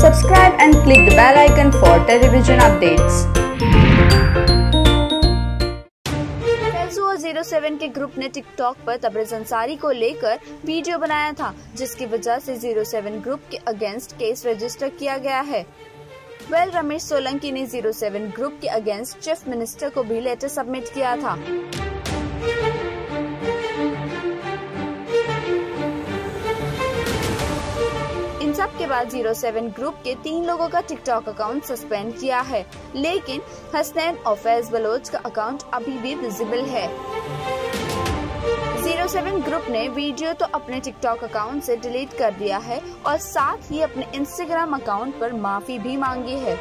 Subscribe and click the bell icon for television updates. Faizu और 07 के group ने TikTok पर तबरेज़ अंसारी को लेकर वीडियो बनाया था, जिसकी वजह से 07 ग्रुप के अगेंस्ट केस रजिस्टर किया गया है। रमेश सोलंकी ने 07 ग्रुप के अगेंस्ट चीफ मिनिस्टर को भी लेटर सबमिट किया था। इन सब के बाद 07 ग्रुप के 3 लोगों का टिकटॉक अकाउंट सस्पेंड किया है, लेकिन हसनैन और फैज बलोच का अकाउंट अभी भी विजिबल है। 07 ग्रुप ने वीडियो तो अपने टिकटॉक अकाउंट से डिलीट कर दिया है और साथ ही अपने इंस्टाग्राम अकाउंट पर माफी भी मांगी है।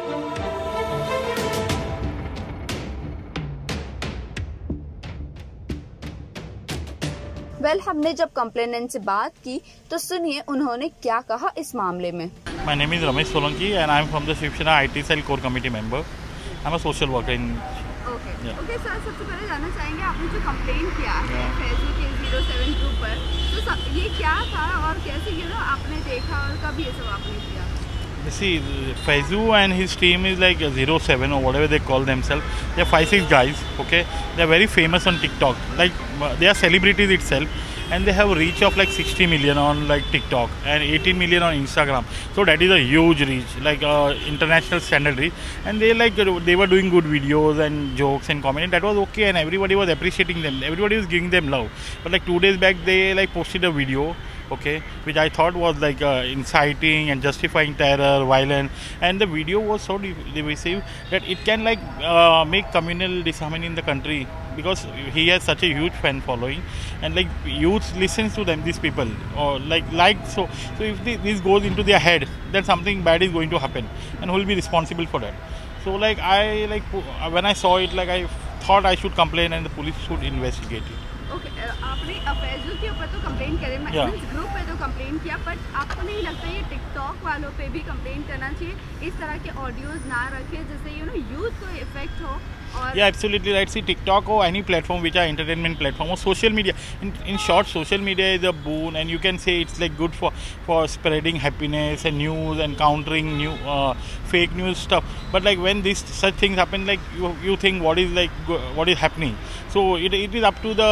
हमने जब कंप्लेनेंट से बात की तो सुनिए उन्होंने क्या कहा इस मामले में। My name is Ramesh Solanki and I am from the Shiv Sena IT Cell Core Committee member. I am a social worker in. Okay sir, सबसे पहले जानना चाहेंगे आपने जो कंप्लेन किया है फैज़ू के 07 ग्रुप पर, तो ये क्या था और कैसे आपने देखा और कब ये सब आपने किया? See, Faizu and his team is like 07 or whatever they call themselves. They are 5-6 guys, okay? They are very famous on TikTok. Like they are celebrities itself, and they have a reach of like 60 million on like TikTok and 18 million on Instagram. So that is a huge reach, like international standard reach. And they were doing good videos and jokes and commenting. That was okay, and everybody was appreciating them. Everybody was giving them love. But like 2 days back, they like posted a video, okay, which I thought was like inciting and justifying terror, violence, and the video was so divisive that it can like make communal disharmony in the country, because he has such a huge fan following, and like youth listens to them, these people, or so if this goes into their head, then something bad is going to happen, and who will be responsible for that? So like when I saw it, like I thought I should complain and the police should investigate it. Okay, आपने फैज़ू के ऊपर तो complain करे, group पे तो complain किया, but आपको नहीं लगता ये टिकटॉक वालों पे भी कंप्लेन करना चाहिए, इस तरह के ऑडियोज ना रखे जिससे यूथ को इफेक्ट हो? Yeah, absolutely right. See, TikTok or any platform which are entertainment platform or social media. In short, social media is a boon, and you can say it's like good for spreading happiness and news and countering new fake news stuff. But like when such things happen, like you think what is happening. So it is up to the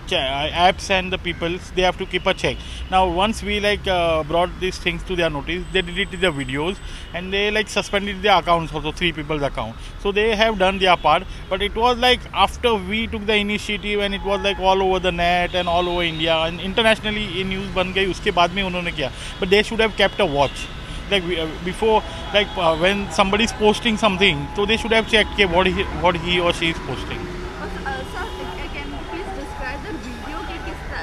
apps and the people. They have to keep a check. Now once we brought these things to their notice, they deleted the videos and they like suspended their accounts, also 3 people's account. So they have done their part. But it was like after we took the initiative and it was like all over the net and all over India and internationally ये news बन गई, उसके बाद में उन्होंने किया. But they should have kept a watch. Like before, when somebody is posting something, so they should have checked what he or she is posting. Sir, can you please describe the video के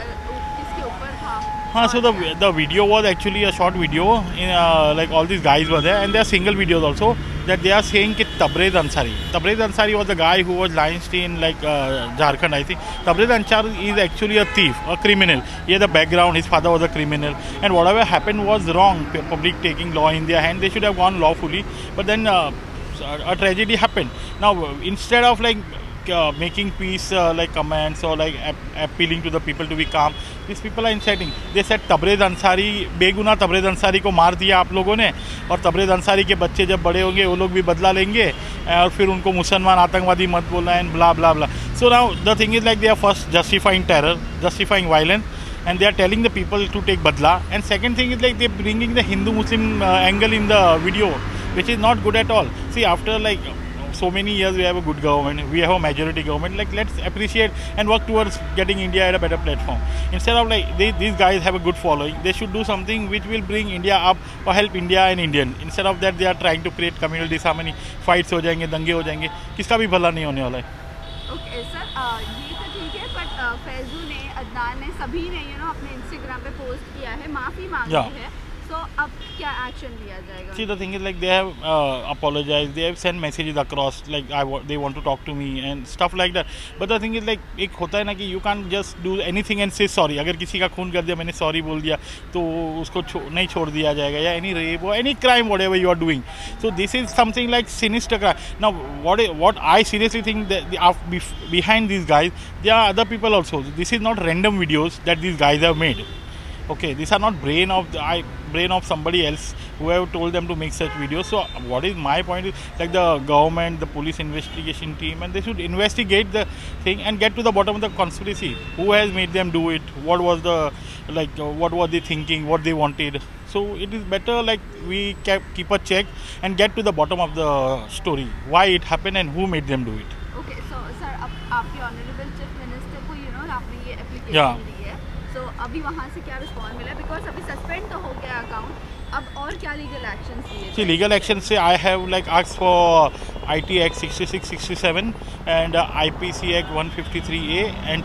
किसके ऊपर था? हाँ, so the video was actually a short video. Like all these guys were there, and there are single videos also that they are saying that Tabrez Ansari was the guy who was lynched in Jharkhand, I think. Tabrez Ansari is actually a thief, a criminal. He has a background, his father was a criminal, and whatever happened was wrong. Public taking law in their hand, they should have gone lawfully, but then a tragedy happened. Now instead of making peace comments or appealing to the people to be calm, these people are inciting. They said Tabrez Ansari, बेगुनाह Tabrez Ansari को मार दिया आप लोगों ने, और Tabrez Ansari के बच्चे जब बड़े होंगे वो लोग भी बदला लेंगे, और फिर उनको मुसलमान आतंकवादी मत बोलना है, and blah blah blah. So now the thing is like they are first justifying terror, justifying violence, and they are telling the people to take badla. And second thing is like they are bringing the Hindu-Muslim angle in the video, which is not good at all. See, after so many years we have a good government, we have a majority government, let's appreciate and work towards getting India at a better platform. Instead of these guys have a good following, they should do something which will bring India up or help India and Indian. Instead of that, they are trying to create communal disharmony, fights हो जाएंगे, दंगे हो जाएंगे, किसका भी भला नहीं होने वाला है. Okay sir, ये तो ठीक है, but फैज़ू ने, अदनान ने, सभी ने अपने इंस्टाग्राम पे पोस्ट किया है, माफी मांगी है. So अब क्या एक्शन लिया जाएगा? See, the thing is they have apologized, they have sent messages across they want to talk to me and stuff like that. But the thing is एक होता है ना कि you can't just do anything and say sorry. अगर किसी का खून कर दिया, मैंने sorry बोल दिया, तो उसको नहीं छोड़ दिया जाएगा, या any rape or any crime whatever you are doing. So this is something like sinister crime. Now what I seriously think that behind these guys, there are other people also. This is not random videos that these guys have made. Okay, these are not brain of somebody else who have told them to make such videos. So what is my point is, like, the government, the police investigation team, and they should investigate the thing and get to the bottom of the conspiracy. Who has made them do it? What was the, like, what were they thinking? What they wanted? So it is better, like, we keep a check and get to the bottom of the story. Why it happened and who made them do it. Okay, so sir, आपके honourable chief minister को आपने ये application दी है, so अभी वहाँ से क्या response मिला? बिकॉज अभी सस्पेंड तो हो गया अकाउंट, अब और क्या लीगल एक्शंस लिए? See, legal action say I have, like, asked for IT Act 6667 and IPC Act 153A and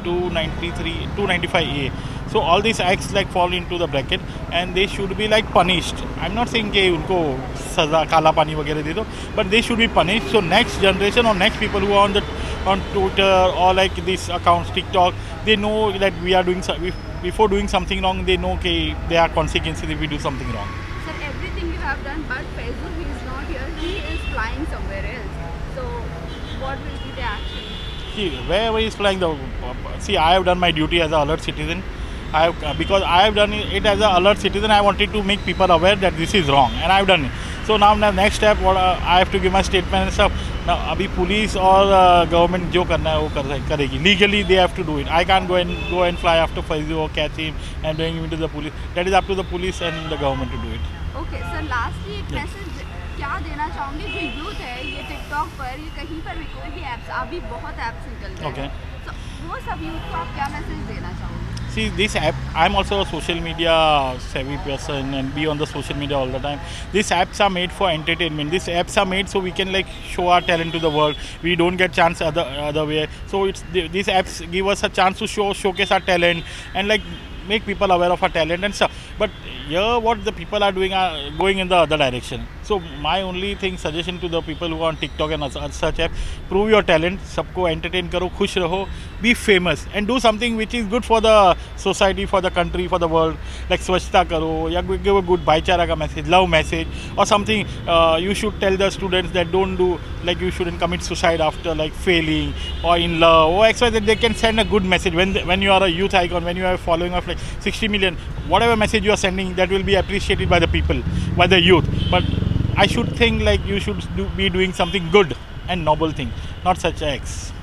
295A. So all these acts, like, fall into the bracket and they should be, like, punished. I'm not saying कि उनको सजा काला पानी वगैरह दे दो, but they should be punished. So next generation or next people who are on Twitter or like these accounts, TikTok, they know that we are doing before doing something wrong. They know that there are consequences if we do something wrong. Sir, everything you have done, but Faizu, he is not here. He is flying somewhere else. So what will be the action? See, wherever he is flying, I have done my duty as an alert citizen. Because I have done it as an alert citizen, I wanted to make people aware that this is wrong, and I have done it. So now the next step, what I have to give my statement and stuff. Now, अभी police or government जो करना है वो करेगी. Legally they have to do it. I can't go and fly after Faizu or catch him and bring him to the police. That is up to the police and the government to do it. Okay, sir. Lastly, एक message क्या देना चाहोगे? जो youth है ये TikTok पर, ये कहीं पर भी कोई भी ऐप्स, अभी बहुत ऐप्स निकल गए हैं. So वो सब यूथ को आप क्या मैसेज देना चाहोगे? See, this app, I'm also a social media savvy person and be on the social media all the time. These apps are made for entertainment. These apps are made so we can, like, show our talent to the world. We don't get chance other way. So these apps give us a chance to showcase our talent and, like, make people aware of our talent and stuff. But here what the people are doing are going in the other direction. So my only suggestion to the people who are on TikTok and such app, prove your talent, सबको entertain करो, खुश रहो, be famous and do something which is good for the society, for the country, for the world. Like स्वच्छता करो या give a good भाईचारा का message, love message or something. You should tell the students that don't do, like, you shouldn't commit suicide after, like, failing or in love or XYZ. They can send a good message when you are a youth icon, when you are following of like 60 million, whatever message you are sending, that will be appreciated by the people, by the youth. But I should think, like, you should be doing something good and noble thing, not such acts.